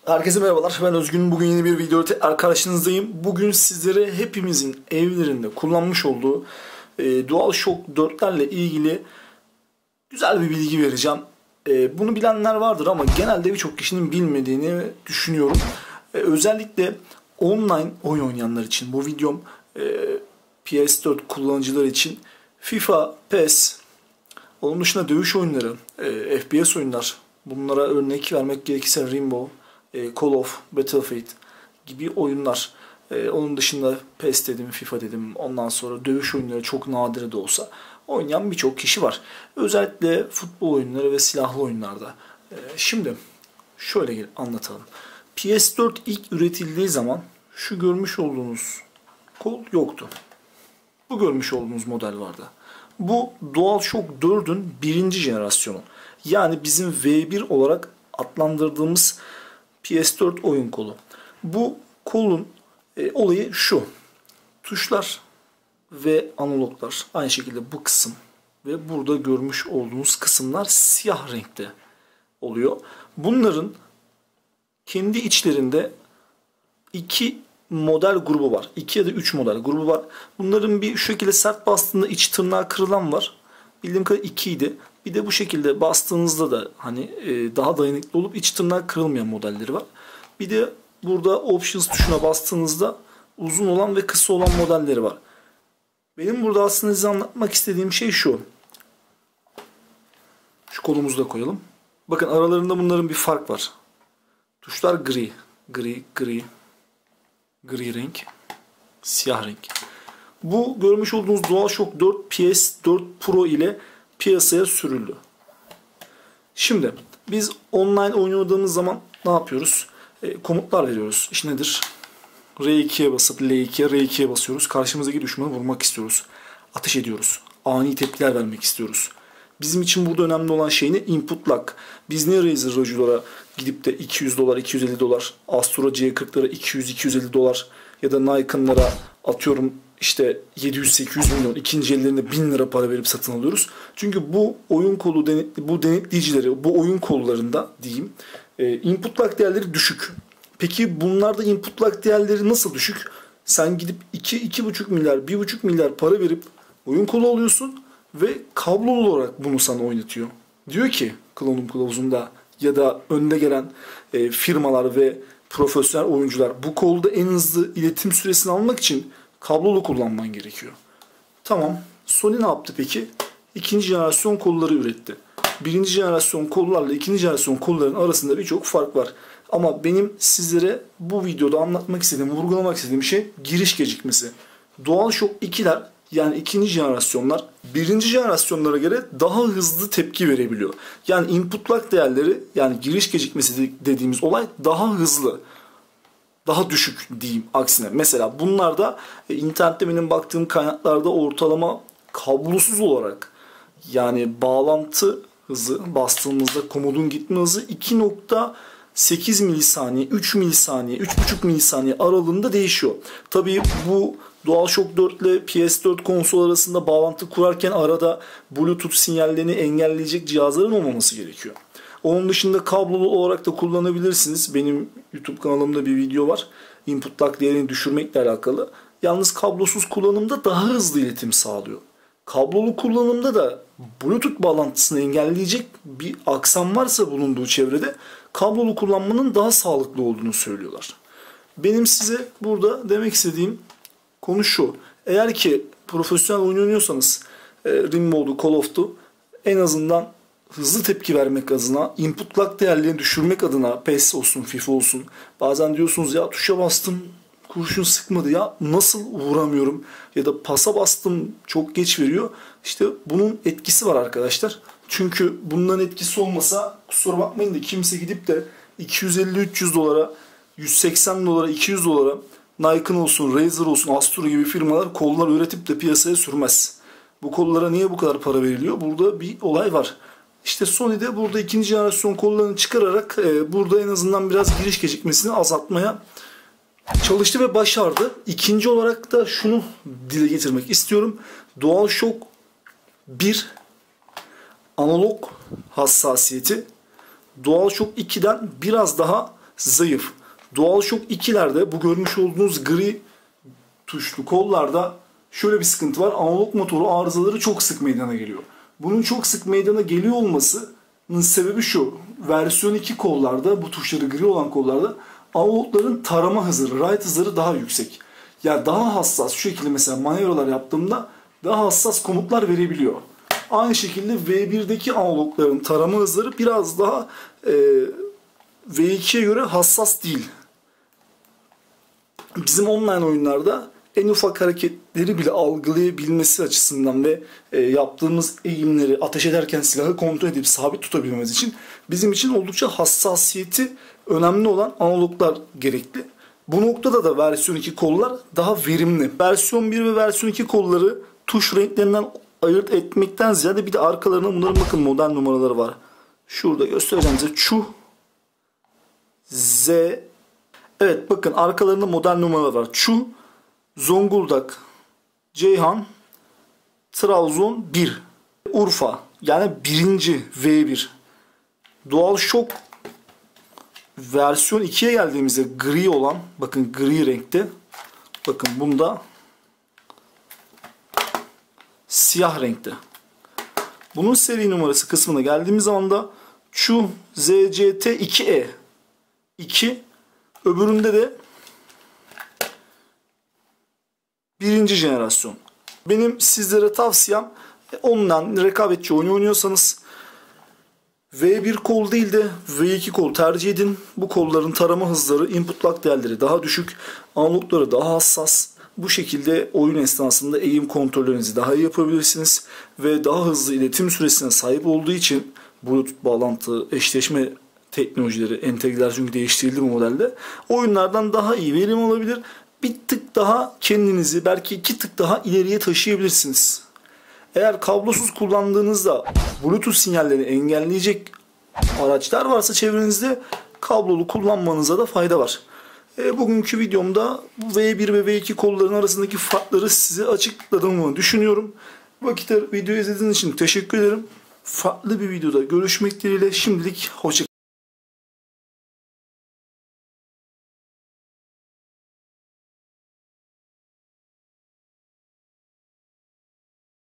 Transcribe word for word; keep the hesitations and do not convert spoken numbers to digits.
Herkese merhabalar, ben Özgün. Bugün yeni bir video tekrar karşınızdayım. Bugün sizlere hepimizin evlerinde kullanmış olduğu e, DualShock dörtlerle ilgili güzel bir bilgi vereceğim. E, bunu bilenler vardır ama genelde birçok kişinin bilmediğini düşünüyorum. E, özellikle online oyun oynayanlar için bu videom, e, P S dört kullanıcıları için FIFA, PES, onun dışında dövüş oyunları, e, F P S oyunlar, bunlara örnek vermek gerekirse Rainbow, Call of, Battlefield gibi oyunlar. Ee, onun dışında PES dedim, FIFA dedim. Ondan sonra dövüş oyunları çok nadir de olsa oynayan birçok kişi var. Özellikle futbol oyunları ve silahlı oyunlarda. Ee, şimdi şöyle anlatalım. P S dört ilk üretildiği zaman şu görmüş olduğunuz kol yoktu. Bu görmüş olduğunuz model vardı. Bu DualShock dördün birinci jenerasyonu. Yani bizim V bir olarak adlandırdığımız P S dört oyun kolu. Bu kolun e, olayı şu. Tuşlar ve analoglar aynı şekilde bu kısım ve burada görmüş olduğunuz kısımlar siyah renkte oluyor. Bunların kendi içlerinde iki model grubu var. iki ya da üç model grubu var. Bunların bir şu şekilde sert bastığında iç tırnağı kırılan var. Bildiğim kadarıyla iki idi. Bir de bu şekilde bastığınızda da hani e, daha dayanıklı olup iç tırnağı kırılmayan modelleri var. Bir de burada Options tuşuna bastığınızda uzun olan ve kısa olan modelleri var. Benim burada aslında size anlatmak istediğim şey şu. Şu kolumuzu da koyalım. Bakın aralarında bunların bir fark var. Tuşlar gri. Gri, gri. Gri renk. Siyah renk. Bu görmüş olduğunuz DualShock dört P S dört Pro ile piyasaya sürüldü. Şimdi biz online oynadığımız zaman ne yapıyoruz? E, komutlar veriyoruz. İşte nedir? R iki'ye basıp L iki'ye, R iki'ye basıyoruz. Karşımızdaki düşmanı vurmak istiyoruz. Ateş ediyoruz. Ani tepkiler vermek istiyoruz. Bizim için burada önemli olan şey ne? Input lag. Biz ne Razer Rojulara gidip de iki yüz dolar, iki yüz elli dolar, Astro C kırk'lara iki yüz iki yüz elli dolar ya da Nikon'lara atıyorum işte yedi yüz sekiz yüz milyon ikinci ellerinde bin lira para verip satın alıyoruz. Çünkü bu oyun kolu denetli, bu denetleyicileri, bu oyun kollarında diyeyim, e, input lag değerleri düşük. Peki bunlarda input lag değerleri nasıl düşük? Sen gidip iki iki buçuk milyar, bir buçuk milyar para verip oyun kolu alıyorsun ve kablolu olarak bunu sana oynatıyor. Diyor ki Klonum kılavuzunda ya da önde gelen e, firmalar ve profesyonel oyuncular, bu kolda en hızlı iletim süresini almak için kablolu kullanman gerekiyor. Tamam. Sony ne yaptı peki? İkinci jenerasyon kolları üretti. Birinci jenerasyon kollarla ikinci jenerasyon kolların arasında birçok fark var. Ama benim sizlere bu videoda anlatmak istediğim, vurgulamak istediğim şey giriş gecikmesi. DualShock iki'ler yani ikinci jenerasyonlar birinci jenerasyonlara göre daha hızlı tepki verebiliyor. Yani input lag değerleri, yani giriş gecikmesi dediğimiz olay daha hızlı. Daha düşük diyeyim aksine. Mesela bunlarda e, internette benim baktığım kaynaklarda ortalama kablosuz olarak, yani bağlantı hızı bastığımızda komodun gitme hızı iki nokta sekiz milisaniye, üç milisaniye, üç buçuk milisaniye aralığında değişiyor. Tabii bu DualShock dört ile P S dört konsol arasında bağlantı kurarken arada Bluetooth sinyallerini engelleyecek cihazların olmaması gerekiyor. Onun dışında kablolu olarak da kullanabilirsiniz. Benim YouTube kanalımda bir video var. Input lag değerini düşürmekle alakalı. Yalnız kablosuz kullanımda daha hızlı iletim sağlıyor. Kablolu kullanımda da Bluetooth bağlantısını engelleyecek bir aksam varsa bulunduğu çevrede kablolu kullanmanın daha sağlıklı olduğunu söylüyorlar. Benim size burada demek istediğim konu şu. Eğer ki profesyonel oyun oynuyorsanız e, Rainbow'du, Call of'tu, en azından hızlı tepki vermek adına, input lag değerlerini düşürmek adına, PES olsun, FIFA olsun. Bazen diyorsunuz ya tuşa bastım, kurşun sıkmadı ya, nasıl vuramıyorum? Ya da pasa bastım, çok geç veriyor. İşte bunun etkisi var arkadaşlar. Çünkü bunların etkisi olmasa kusura bakmayın da kimse gidip de iki yüz elli üç yüz dolara, yüz seksen dolara, iki yüz dolara Nikon olsun, Razer olsun, Astro gibi firmalar kollar üretip de piyasaya sürmez. Bu kollara niye bu kadar para veriliyor? Burada bir olay var. İşte Sony de burada ikinci jenerasyon kollarını çıkararak e, burada en azından biraz giriş gecikmesini azaltmaya çalıştı ve başardı. İkinci olarak da şunu dile getirmek istiyorum. DualShock bir analog hassasiyeti DualShock iki'den biraz daha zayıf. DualShock ikilerde bu görmüş olduğunuz gri tuşlu kollarda şöyle bir sıkıntı var. Analog motoru arızaları çok sık meydana geliyor. Bunun çok sık meydana geliyor olmasının sebebi şu. Versiyon iki kollarda, bu tuşları gri olan kollarda analogların tarama hızları, write hızları daha yüksek. Yani daha hassas, şu şekilde mesela manevralar yaptığımda daha hassas komutlar verebiliyor. Aynı şekilde V bir'deki analogların tarama hızları biraz daha e, V iki'ye göre hassas değil. Bizim online oyunlarda en ufak hareketleri bile algılayabilmesi açısından ve e, yaptığımız eğimleri ateş ederken silahı kontrol edip sabit tutabilmemiz için bizim için oldukça hassasiyeti önemli olan analoglar gerekli. Bu noktada da versiyon iki kollar daha verimli. Versiyon bir ve versiyon iki kolları tuş renklerinden ayırt etmekten ziyade bir de arkalarına bunların bakın model numaraları var. Şurada göstereceğim size. Çu Z. Evet bakın arkalarında model numaralar var. Çu, Zonguldak, Ceyhan, Trabzon bir, Urfa. Yani birinci V bir. DualShock versiyon iki'ye geldiğimizde gri olan, bakın gri renkte. Bakın bunda siyah renkte. Bunun seri numarası kısmına geldiğimiz zaman da Çu Z C T iki E iki, öbüründe de birinci jenerasyon. Benim sizlere tavsiyem ondan rekabetçi oyun oynuyorsanız V bir kol değil de V iki kol tercih edin. Bu kolların tarama hızları, input lag değerleri daha düşük, analogları daha hassas. Bu şekilde oyun esnasında eğim kontrollerinizi daha iyi yapabilirsiniz ve daha hızlı iletim süresine sahip olduğu için Bluetooth bağlantı, eşleşme teknolojileri entegreler çünkü değiştirildi bu modelde. Oyunlardan daha iyi verim alabilir. Bir tık daha kendinizi belki iki tık daha ileriye taşıyabilirsiniz. Eğer kablosuz kullandığınızda Bluetooth sinyallerini engelleyecek araçlar varsa çevrenizde kablolu kullanmanıza da fayda var. E, bugünkü videomda V bir ve V iki kolların arasındaki farkları size açıkladığımı düşünüyorum. Vakit videoyu izlediğiniz için teşekkür ederim. Farklı bir videoda görüşmek dileğiyle şimdilik hoşça kalın.